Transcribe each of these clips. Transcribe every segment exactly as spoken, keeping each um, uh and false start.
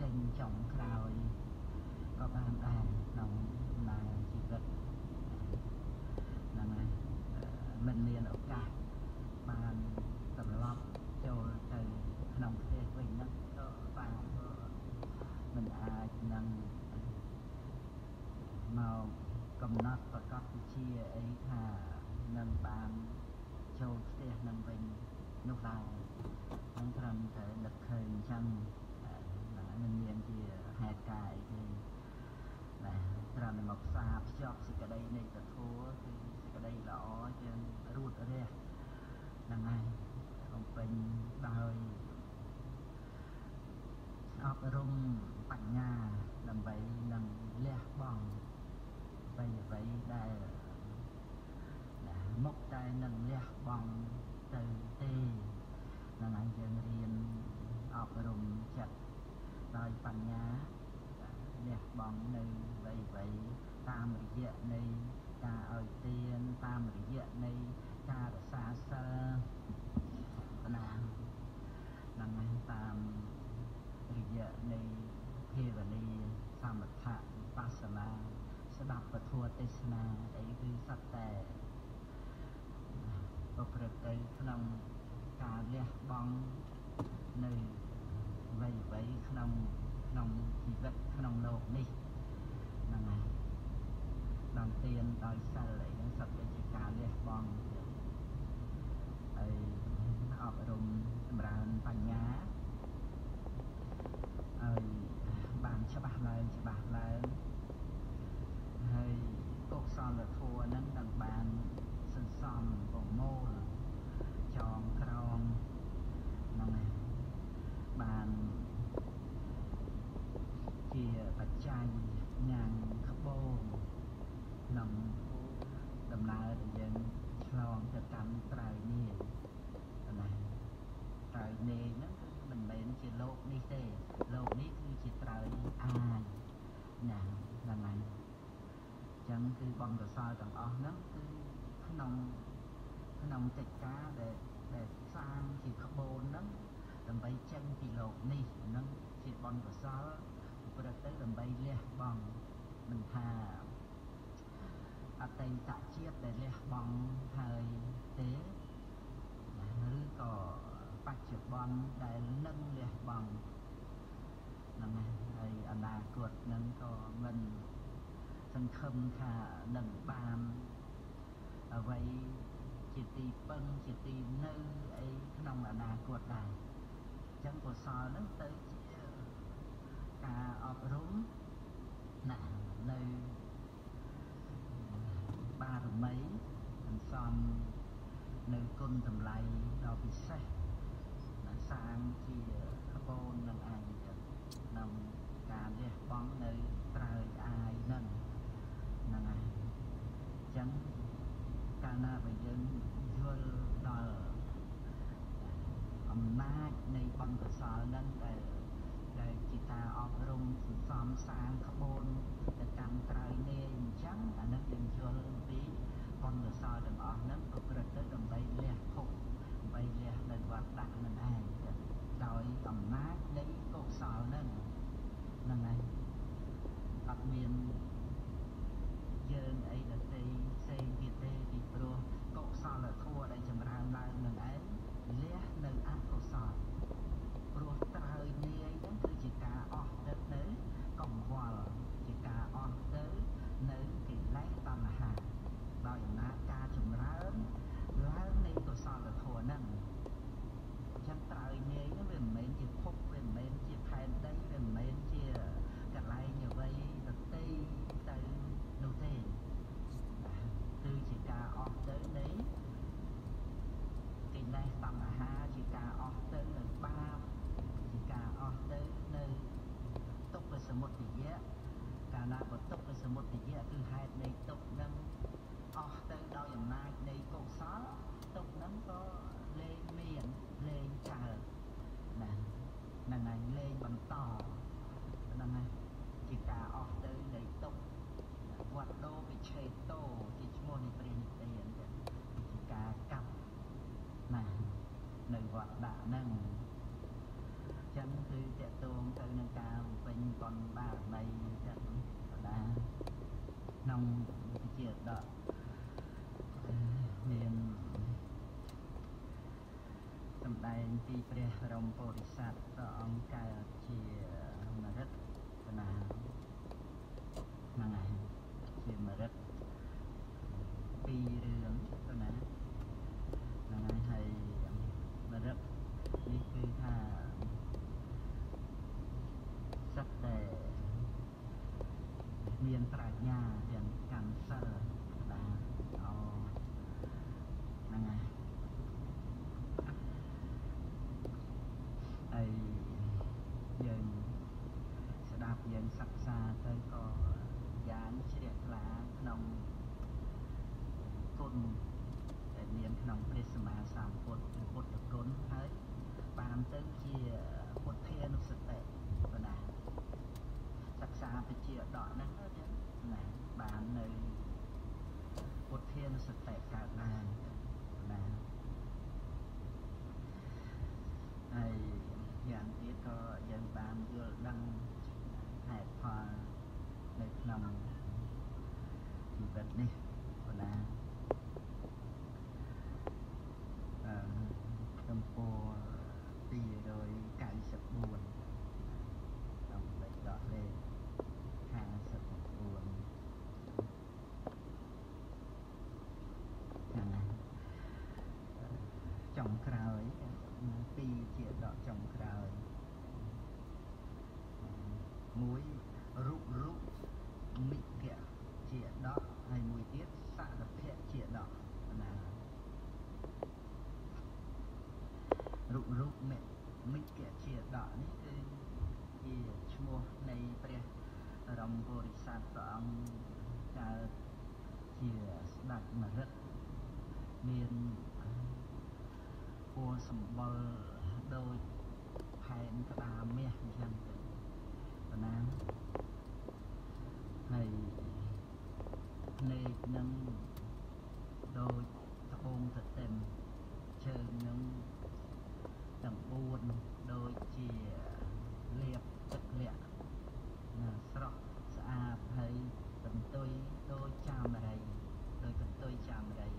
ចេញចុងក្រោយក៏បានដែរក្នុងដំណើរជីវិតហ្នឹងហើយមិនមានឱកាសបានត្រឡប់ចូលទៅក្នុងប្រទេសវិញហ្នឹងក៏បានមិនអាចនឹងមកកំណត់ប្រកាសវិជាអីថានឹងបានចូលផ្ទះនឹងវិញនោះឡើយហ្នឹងត្រឹមតែនឹកឃើញអញ្ចឹងមិនមានជាហេតុការណ៍អីទេណាត្រឹមតែមកផ្សារភ្ជាប់សេចក្តីនៃពធគឺសេចក្តីល្អជាងរួតរះហ្នឹងហើយបំពេញដោយអប់រំបញ្ញាដើម្បីនឹងលះបង់អ្វីអ្វីដែលមុខតែនឹងលះបង់ទៅទេហ្នឹងហើយយើងរៀនអប់រំចិត្តដោយបញ្ញាលះបង់នៅអ្វីអ្វីតាមរយៈនៃការឲ្យទានតាមរយៈនៃការរក្សាសិលណាហ្នឹងហើយតាមរយៈនៃភាវនាសមថៈវិបស្សនាស្ដាប់ពធទេសនាអីគឺសត្វតែប្រព្រឹត្តទៅក្នុងការលះបង់នៅអ្វីអ្វីក្នុងក្នុងជីវិតក្នុងលោកនេះហ្នឹងហើយដល់ទានដោយសិលអីហ្នឹងសត្វតែជាការលះបង់ហើយអប់រំចម្រើនបញ្ញាហើយបានច្បាស់ឡើងច្បាស់ឡើងហើយកុសលធម៌ហ្នឹងនឹងបានសន្សំប្រមូលចងក្រងហ្នឹងហើយបានជាបច្ច័យញ៉ាំងក្បូរក្នុងដំណើរដែលយើងឆ្លងទៅកាន់ត្រើយនាយណាត្រើយនាយហ្នឹងគឺមិនមែនជាលោកនេះទេលោកនេះគឺជាត្រើយអាយណាហ្នឹងហើយអញ្ចឹងគឺបំរសល់ទាំងអស់ហ្នឹងគឺក្នុងក្នុងកិច្ចការដែលដែលសាងជាក្បូនហ្នឹងដើម្បីចេញពីលោកនេះហ្នឹងជាបំរសល់ប្រព្រឹត្តទៅដើម្បីលះបង់មិនថាអតីតជាតិដែលលះបង់ហើយទេឬក៏បច្ចុប្បន្នដែលនឹងលះបង់ហ្នឹងហើយអនាគតហ្នឹងក៏មិនសង្ឃឹមថានឹងបានអ្វីជាទីពឹងជាទីនៅអីក្នុងអនាគតដែរអញ្ចឹងកុសលហ្នឹងទៅជាការអប់រំណានៅបារមីសន្សំនៅគុណតម្លៃដ៏ពិសេសសាងជាក្បូននឹងឯងក្នុងការលះបង់នៅត្រើយអាយនឹងហ្នឹងហើយអញ្ចឹងកាលណាបើយើងយល់ដល់អំណាចនៃបុណ្យកុសលនឹងដែលដែលជាការអប់រំសន្សំសាងក្បូនទៅកាន់ត្រើយនាយអញ្ចឹងអានឹងយើងយល់ពីបុណ្យកុសលទាំងអស់ហ្នឹងប្រព្រឹត្តទៅដើម្បីលះភពដើម្បីលះនៅវត្តដាក់នឹងឯងដោយអំណាចនៃកុសលហ្នឹងហ្នឹងហើយអត់មានយើងអីដទៃផ្សេងទៀតទេពីព្រោះកុសលធម៌ដែលចម្រើនឡើងនឹងឯងលះនៅអកុសលព្រោះត្រើយនាយហ្នឹងគឺជាការអស់ទៅនៅកង្វល់ជាការអស់ទៅនៅកិលេសតណ្ហាដោយអំណាចការចម្រើនឡើងនៃកុសលធម៌ហ្នឹងអញ្ចឹងត្រើយនាយហ្នឹងវាមិនមែនជាភពវាមិនមែនជាផែនដីវាមិនមែនជាកន្លែងអ្វីដទៃទៅនោះទេគឺជាការអស់ទៅនៃកិលេសតណ្ហាជាការអស់ទៅនៅបាបជាការអស់ទៅនៅទុក្ខសមុទយៈកាលណាបើទុក្ខសមុទយៈគឺហេតុនៃទុក្ខនឹងអស់ទៅដោយអំណាចនៃកុសលទុក្ខនឹងក៏លែងមានលែងកើតណាហ្នឹងហើយលែងបន្តហ្នឹងហើយជាការអស់ទៅនៃទុក្ខវត្តដោវិឆេតោជាឈ្មោះនៃព្រះនិព្វានជាការកាប់ណានៅវត្តដាក់ហ្នឹងអញ្ចឹងគឺតកតងទៅនឹងការពេញបនបារមីចឹងណាក្នុងវិជាដកមានសម្ដែងពីព្រះបរមពុរិស័ទព្រះអង្គកើតជាមរិទ្ធណាហ្នឹងហើយជាមរិទ្ធពីររឿងទៅណាហ្នឹងហើយហើយមរិទ្ធនេះគឺថាសិតតែមានប្រាជ្ញាទាំងកម្មសិលណាអូហ្នឹងហើយហើយយើងស្ដាប់យើងសិក្សាទៅក៏យ៉ាងជ្រះថ្លាក្នុងគុណដែលមានក្នុងព្រះសម្មាសម្ពុទ្ធពុទ្ធគុណហើយបានទៅជាពុទ្ធានុសតិប៉ុណ្ណាសិក្សាវិជាដកហ្នឹងណាបាននៅពុទ្ធានុសតិកើតឡើងណាហើយយ៉ាងទៀតក៏យើងបានយល់ដឹងហេតុផលនៅក្នុងជីវិតនេះប៉ុណ្ណាអឺទំព័រពីររយកៅសិបបួនក្នុងបេដកលេខហាសិបបួនហ្នឹងហើយចុងក្រោយពីរជាដកចុងក្រោយមួយរូបរូបមិគៈជាដកហើយមួយទៀតសរភៈជាដកណារូបរូបមិគៈជាដកនេះគឺជាឈ្មោះនៃព្រះបរមពុរិស័ទព្រះអង្គកើតជាស្ដេចមរិទ្ធមានពណ៌សម្បុរដូចផែនក្តារមាសអញ្ចឹងទៅប៉ុណ្ណាហើយភ្នែកនឹងដូចត្បូងទទឹមជើងនឹងទាំងបួនដូចជាលាបទឹកលាក់ណាស្រស់ស្អាតហើយកន្ទុយដូចចាមរីដោយកន្ទុយចាមរី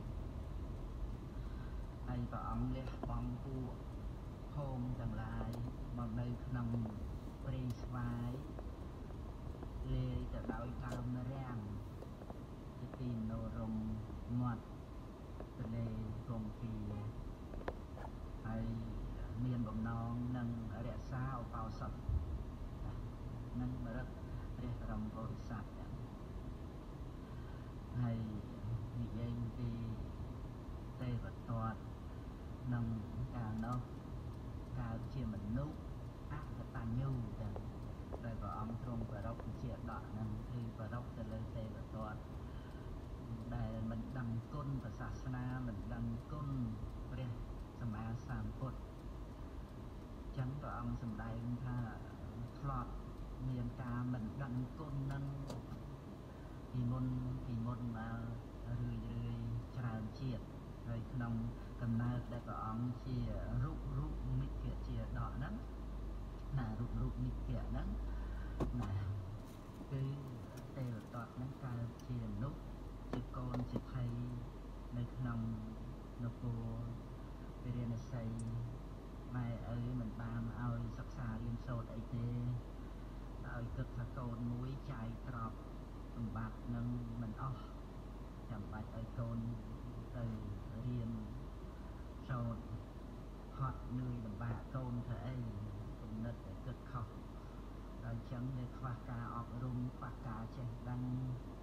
ហើយព្រះអង្គលះបង់ពួកភូមិទាំងឡាយមកនៅក្នុងព្រៃស្វាយលាយទៅដោយដើមរាំងជាទីនរមមាត់ទន្លេគង្គាហើយមានបំណងនឹងរក្សាឧបោសថនឹងមរិទ្ធព្រះបរមពុរិស័ទហើយនិយាយពីទេវទត្តនឹងកាលនោះកើតជាមនុស្សអកតញ្ញូទាំងដោយព្រះអង្គទ្រង់ប្ររពជាដកនឹងគឺប្ររពទៅលើទេវទត្តដែលមិនដឹងគុណព្រះសាសនាមិនដឹងគុណព្រះសម្មាសម្ពុទ្ធចឹងព្រះអង្គសម្ដែងថាធ្លាប់មានការមិនដឹងគុណនឹងពីមុនពីមុនមករឿយរឿយច្រើនជាតិហើយក្នុងកំណើតដែលព្រះអង្គជារូបរូបមិគៈជាដកហ្នឹងណារូបរូបមិគៈហ្នឹងណាគឺទេវទត្តហ្នឹងកើតជាមនុស្សជាកូនជាថៃនៅក្នុងនគរពារាណសីម៉ែឪមិនបានឲ្យសិក្សារៀនសូត្រអីទេឲ្យគិតថាកូនមួយចាយទ្រព្យសម្បត្តិនឹងមិនអស់ចាំបាច់ឲ្យកូនទៅរៀនសូត្រហត់នឿយលំបាកកូនធ្វើអីគំនិតតែគិតខុសដល់ចឹងវាខ្វះការអប់រំខ្វះការចេះដឹង